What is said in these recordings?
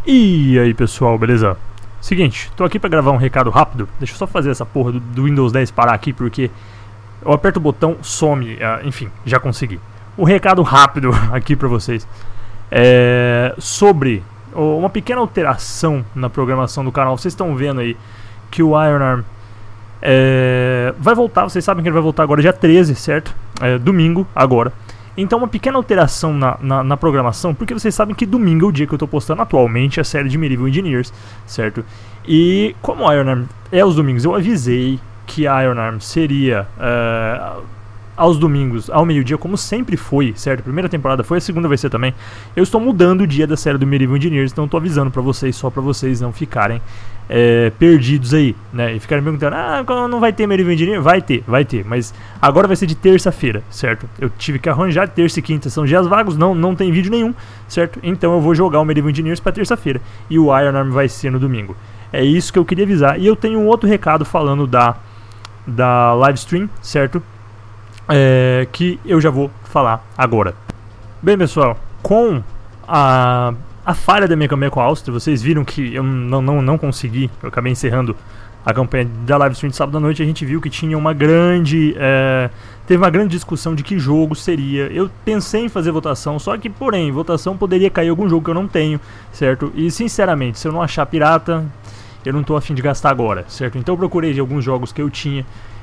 E aí pessoal, beleza? Seguinte, tô aqui pra gravar um recado rápido. Deixa eu só fazer essa porra do Windows 10 parar aqui, porque eu aperto o botão, some, enfim, já consegui. Um recado rápido aqui pra vocês sobre uma pequena alteração na programação do canal. Vocês estão vendo aí que o Ironarm vai voltar, vocês sabem que ele vai voltar agora dia 13, certo? Domingo, agora. Então uma pequena alteração na programação, porque vocês sabem que domingo é o dia que eu estou postando atualmente a série de Medieval Engineers, certo? E como o Ironarm é aos domingos, eu avisei que a Ironarm seria aos domingos, ao meio-dia, como sempre foi, certo? A primeira temporada foi, a segunda vai ser também. Eu estou mudando o dia da série do Medieval Engineers, então estou avisando pra vocês, só pra vocês não ficarem perdidos aí, né? E ficarem perguntando, não vai ter Medieval Engineers? Vai ter, mas agora vai ser de terça-feira, certo? Eu tive que arranjar, terça e quinta são dias vagos, não tem vídeo nenhum, certo? Então eu vou jogar o Medieval Engineers pra terça-feira, e o Ironarm vai ser no domingo. É isso que eu queria avisar. E eu tenho um outro recado falando da live stream, certo? Que eu já vou falar agora. Bem pessoal, com a falha da minha campanha com a Áustria, vocês viram que eu não consegui, eu acabei encerrando a campanha da live stream de sábado à noite. A gente viu que tinha uma grande teve uma grande discussão de que jogo seria. Eu pensei em fazer votação, só que porém, votação poderia cair algum jogo que eu não tenho, certo? E sinceramente, se eu não achar pirata, eu não tô a fim de gastar agora, certo? Então eu procurei de alguns jogos que eu tinha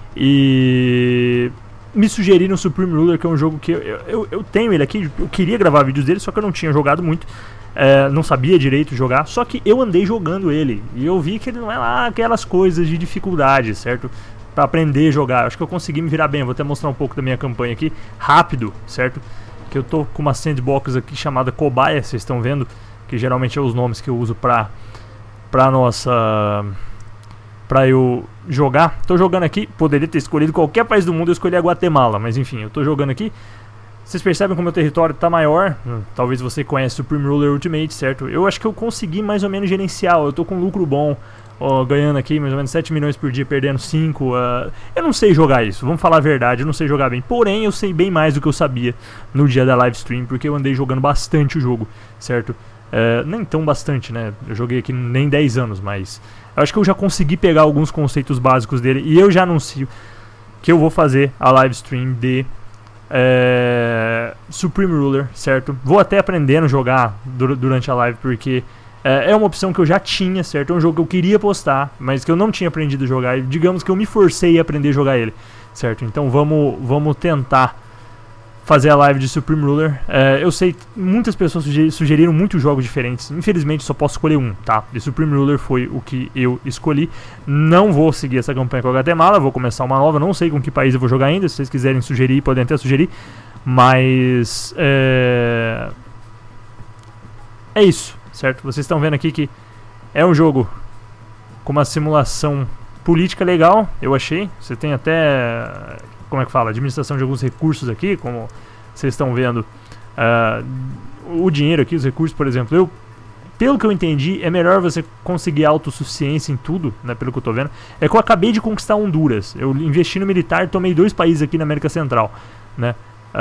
e me sugeriram Supreme Ruler, que é um jogo que eu tenho ele aqui. Eu queria gravar vídeos dele, só que eu não tinha jogado muito, não sabia direito jogar, só que eu andei jogando ele e eu vi que ele não é lá aquelas coisas de dificuldade, certo? Pra aprender a jogar, acho que eu consegui me virar bem. Eu vou até mostrar um pouco da minha campanha aqui, rápido, certo? Que eu tô com uma sandbox aqui chamada Cobaia, vocês estão vendo, que geralmente é os nomes que eu uso pra eu jogar. Tô jogando aqui, poderia ter escolhido qualquer país do mundo, eu escolhi a Guatemala, mas enfim, eu tô jogando aqui. Vocês percebem como o meu território tá maior. Talvez você conheça Supreme Ruler Ultimate, certo? Eu acho que eu consegui mais ou menos gerenciar. Eu tô com um lucro bom, ganhando aqui mais ou menos 7 milhões por dia, perdendo 5. Eu não sei jogar isso, vamos falar a verdade, eu não sei jogar bem. Porém, eu sei bem mais do que eu sabia no dia da live stream, porque eu andei jogando bastante o jogo, certo? Nem tão bastante, né? Eu joguei aqui nem 10 anos, mas eu acho que eu já consegui pegar alguns conceitos básicos dele. E eu já anuncio que eu vou fazer a live stream de Supreme Ruler, certo? Vou até aprendendo a jogar durante a live, porque é uma opção que eu já tinha, certo? É um jogo que eu queria postar, mas que eu não tinha aprendido a jogar. E digamos que eu me forcei a aprender a jogar ele, certo? Então vamos tentar fazer a live de Supreme Ruler. Eu sei que muitas pessoas sugeriram muitos jogos diferentes. Infelizmente só posso escolher um, tá? E Supreme Ruler foi o que eu escolhi. Não vou seguir essa campanha com a Guatemala, vou começar uma nova. Não sei com que país eu vou jogar ainda. Se vocês quiserem sugerir, podem até sugerir. Mas é isso, certo? Vocês estão vendo aqui que é um jogo com uma simulação política legal, eu achei. Você tem até, como é que fala, administração de alguns recursos aqui, como vocês estão vendo, o dinheiro aqui, os recursos, por exemplo. Pelo que eu entendi, é melhor você conseguir autossuficiência em tudo, né, pelo que eu tô vendo. É que eu acabei de conquistar Honduras, eu investi no militar, tomei 2 países aqui na América Central, né,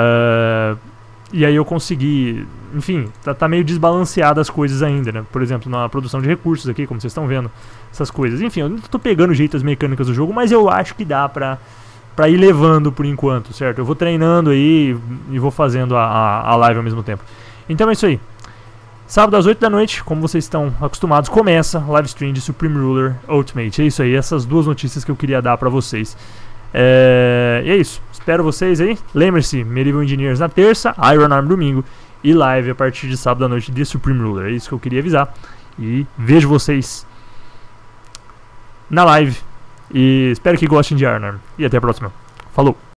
e aí eu consegui, enfim, tá meio desbalanceado as coisas ainda, né, por exemplo, na produção de recursos aqui, como vocês estão vendo, essas coisas. Enfim, eu não tô pegando o jeito das mecânicas do jogo, mas eu acho que dá pra ir levando por enquanto, certo? Eu vou treinando aí e vou fazendo a live ao mesmo tempo. Então é isso aí. Sábado às 8 da noite, como vocês estão acostumados, começa a live stream de Supreme Ruler Ultimate. É isso aí, essas 2 notícias que eu queria dar pra vocês. E é isso, espero vocês aí. Lembre-se, Medieval Engineers na terça, Ironarm domingo e live a partir de sábado à noite de Supreme Ruler. É isso que eu queria avisar. E vejo vocês na live. E espero que gostem de Ironarm. E até a próxima. Falou!